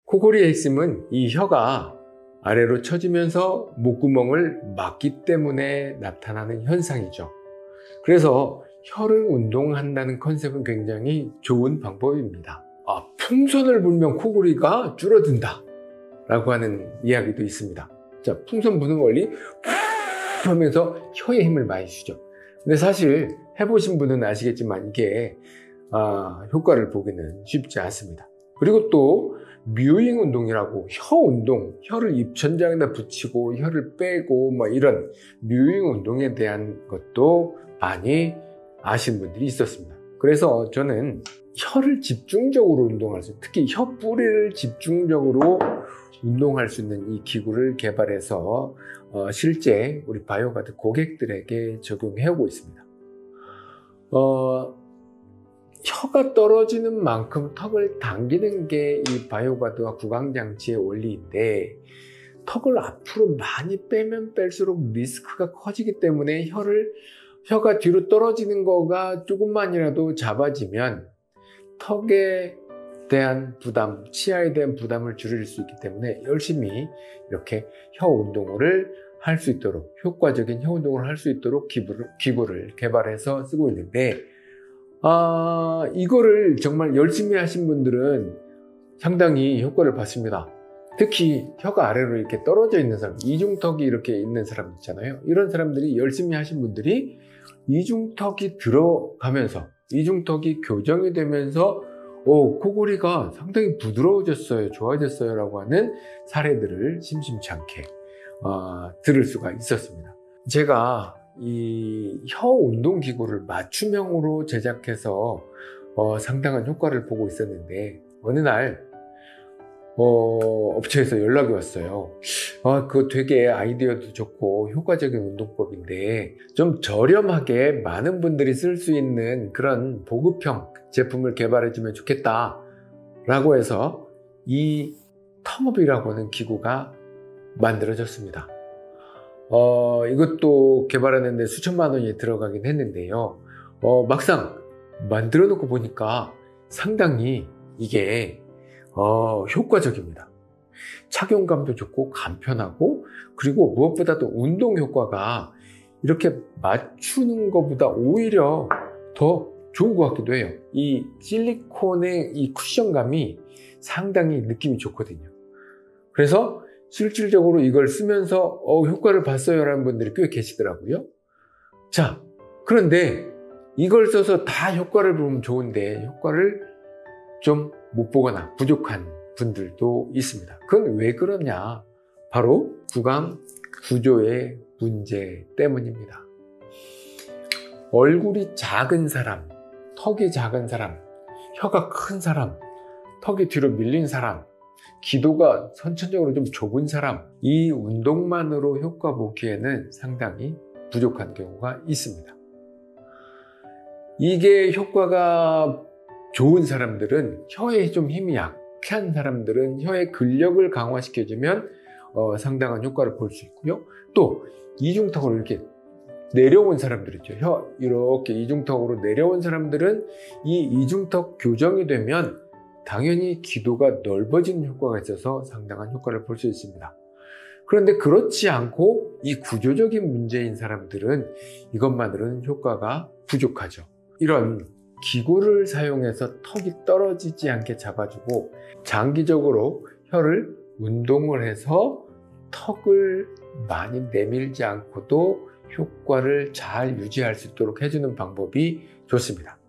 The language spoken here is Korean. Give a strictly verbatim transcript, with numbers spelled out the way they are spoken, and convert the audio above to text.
코골이의 핵심은 이 혀가 아래로 처지면서 목구멍을 막기 때문에 나타나는 현상이죠. 그래서 혀를 운동한다는 컨셉은 굉장히 좋은 방법입니다. 아, 풍선을 불면 코골이가 줄어든다 라고 하는 이야기도 있습니다. 자, 풍선 부는 원리 하면서 혀에 힘을 많이 주죠. 근데 사실 해보신 분은 아시겠지만 이게 아, 효과를 보기는 쉽지 않습니다. 그리고 또 뮤잉 운동이라고 혀 운동, 혀를 입천장에다 붙이고 혀를 빼고 뭐 이런 뮤잉 운동에 대한 것도 많이 아시는 분들이 있었습니다. 그래서 저는 혀를 집중적으로 운동할 수, 특히 혀 뿌리를 집중적으로 운동할 수 있는 이 기구를 개발해서 어, 실제 우리 바이오가드 고객들에게 적용해 오고 있습니다. 어, 혀가 떨어지는 만큼 턱을 당기는 게 이 바이오가드와 구강장치의 원리인데, 턱을 앞으로 많이 빼면 뺄수록 리스크가 커지기 때문에 혀를, 혀가 뒤로 떨어지는 거가 조금만이라도 잡아지면 턱에 대한 부담, 치아에 대한 부담을 줄일 수 있기 때문에 열심히 이렇게 혀 운동을 할 수 있도록, 효과적인 혀 운동을 할 수 있도록 기구를, 기구를 개발해서 쓰고 있는데, 아, 이거를 정말 열심히 하신 분들은 상당히 효과를 봤습니다. 특히 혀가 아래로 이렇게 떨어져 있는 사람, 이중턱이 이렇게 있는 사람 있잖아요. 이런 사람들이 열심히 하신 분들이 이중턱이 들어가면서, 이중턱이 교정이 되면서 오, 코골이가 상당히 부드러워졌어요, 좋아졌어요 라고 하는 사례들을 심심치 않게 어, 들을 수가 있었습니다. 제가 이 혀 운동 기구를 맞춤형으로 제작해서 어, 상당한 효과를 보고 있었는데, 어느 날 어, 업체에서 연락이 왔어요. 아, 그거 되게 아이디어도 좋고 효과적인 운동법인데 좀 저렴하게 많은 분들이 쓸 수 있는 그런 보급형 제품을 개발해 주면 좋겠다 라고 해서 이 텅업이라고 하는 기구가 만들어졌습니다. 어, 이것도 개발하는데 수천만 원이 들어가긴 했는데요. 어, 막상 만들어 놓고 보니까 상당히 이게 어, 효과적입니다. 착용감도 좋고 간편하고, 그리고 무엇보다도 운동 효과가 이렇게 맞추는 것보다 오히려 더 좋은 것 같기도 해요. 이 실리콘의 이 쿠션감이 상당히 느낌이 좋거든요. 그래서 실질적으로 이걸 쓰면서 어, 효과를 봤어요 라는 분들이 꽤 계시더라고요. 자, 그런데 이걸 써서 다 효과를 보면 좋은데 효과를 좀 못 보거나 부족한 분들도 있습니다. 그건 왜 그러냐? 바로 구강 구조의 문제 때문입니다. 얼굴이 작은 사람, 턱이 작은 사람, 혀가 큰 사람, 턱이 뒤로 밀린 사람, 기도가 선천적으로 좀 좁은 사람, 이 운동만으로 효과 보기에는 상당히 부족한 경우가 있습니다. 이게 효과가 좋은 사람들은, 혀에 좀 힘이 약한 사람들은 혀의 근력을 강화시켜주면 어, 상당한 효과를 볼 수 있고요. 또 이중턱으로 이렇게 내려온 사람들 있죠. 혀 이렇게 이중턱으로 내려온 사람들은 이 이중턱 교정이 되면 당연히 기도가 넓어지는 효과가 있어서 상당한 효과를 볼 수 있습니다. 그런데 그렇지 않고 이 구조적인 문제인 사람들은 이것만으로는 효과가 부족하죠. 이런 기구를 사용해서 턱이 떨어지지 않게 잡아주고, 장기적으로 혀를 운동을 해서 턱을 많이 내밀지 않고도 효과를 잘 유지할 수 있도록 해주는 방법이 좋습니다.